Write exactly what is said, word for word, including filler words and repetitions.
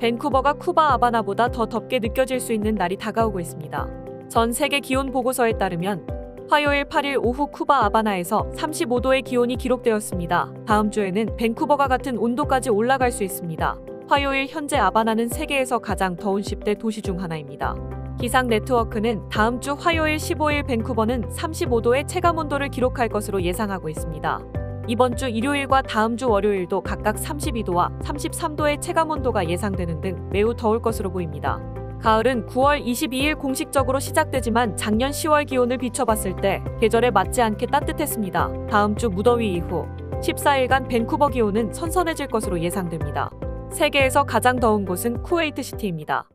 밴쿠버가 쿠바 하바나보다 더 덥게 느껴질 수 있는 날이 다가오고 있습니다. 전 세계 기온 보고서에 따르면 화요일 팔 일 오후 쿠바 하바나에서 삼십오 도의 기온이 기록되었습니다. 다음 주에는 밴쿠버가 같은 온도까지 올라갈 수 있습니다. 화요일 현재 하바나는 세계에서 가장 더운 십 대 도시 중 하나입니다. 기상 네트워크는 다음 주 화요일 십오 일 밴쿠버는 삼십오 도의 체감온도를 기록할 것으로 예상하고 있습니다. 이번 주 일요일과 다음 주 월요일도 각각 삼십이 도와 삼십삼 도의 체감온도가 예상되는 등 매우 더울 것으로 보입니다. 가을은 구월 이십이일 공식적으로 시작되지만 작년 시월 기온을 비춰봤을 때 계절에 맞지 않게 따뜻했습니다. 다음 주 무더위 이후 십사 일간 밴쿠버 기온은 선선해질 것으로 예상됩니다. 세계에서 가장 더운 곳은 쿠웨이트 시티입니다.